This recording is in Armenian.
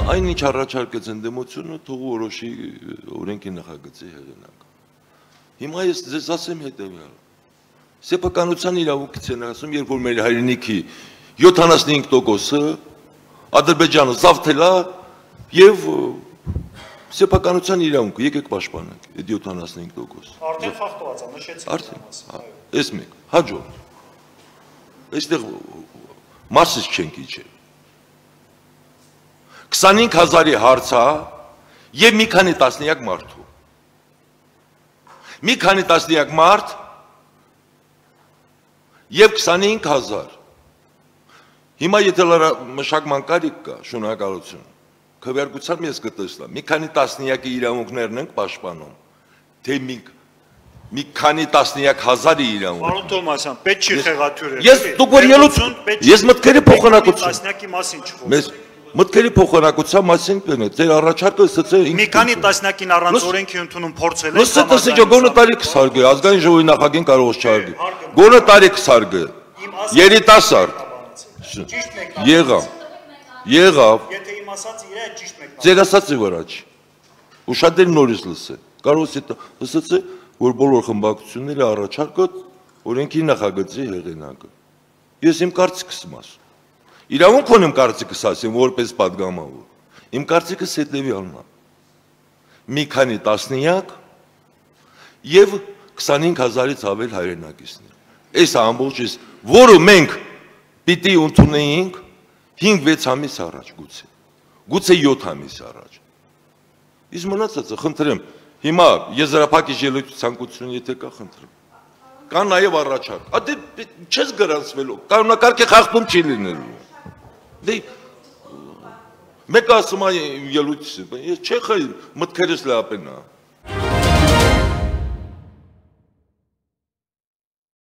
Այնինչ առաջարկեց ընդդիմությունը, թող որոշի օրենքի նախագծի հեղինակ։ Հիմա ես ձեզ ասեմ հետևյալը։ Սեփականության իրավունքից են ասում, երբ որ մեր հայրենիքի 75%-ը Ադրբեջանը զավթել է եւ սեփականության իրավունքը եկեք պաշտպանենք այդ 75%։ Արդեն խախտված է, նշեցիք։ Արդեն, այս մեկ, հաջորդ։ Այստեղ Մարսից չենք իջել։ 25000-ի հարցա եւ մի քանի տասնյակ մարդու։ Մի քանի տասնյակ մարդ եւ 25000։ Հիմա եթե մշակման կարիք կա, շնորհակալություն։ Քվեարկությամբ ես կտեսնեմ, մի քանի տասնյակի իրավունքներն ենք պաշտպանում, թե մի քանի տասնյակ հազարի իրավունք։ Պարոն Թոմասյան, պետք չի խեղաթյուրել։ Ես դուք որ ելույթ, ես մտքերի փոխանակություն։ Տասնյակի մասին չխոսում։ Մեզ մտքերի փոխանակության մասին կնեք, ձեր առաջարկը ըստ մի քանի տասնյակին առանց օրենքի ընդունում փորձել եք։ Ըստ գոնե տարի կսարգե, ազգային ժողովի նախագահին կարող չարգի։ Գոնե տարի կսարգե։ Երիտասարդ։ Եղավ։ Եթե իմ ասածը իր է ճիշտ մեկն։ Ձեր ասածի վրա չի։ Ուշադիր նորից լսե։ Կարող է ասացե, որ բոլոր խմբակցությունները առաջարկը օրենքի նախագծի հեղինակը։ Ես իմ կարծիքս եմ ասում։ Իրավունք ունեմ կարծիքս ասեմ որպես պատգամավոր։ Իմ կարծիքս հետևյալն է։ Մի քանի տասնյակ եւ 25000-ից ավել հայրենակիցներ։ Այս ամբողջից, որը մենք պիտի ընդունեինք 5-6 ամիս առաջ գուցե։ Գուցե 7 ամիս առաջ։ Իսկ մնացածը խնդրեմ, հիմա եզրափակիչ ելույթ ցանկություն եթե կա խնդրեմ։ Կա նաեւ առաջարկ։ Ադե չես գրանցվելու, կանոնակարգի խախտում չի լինելու։ Դե մեկ ասում է ելույթ, ես չեմ մտքերս լապենա։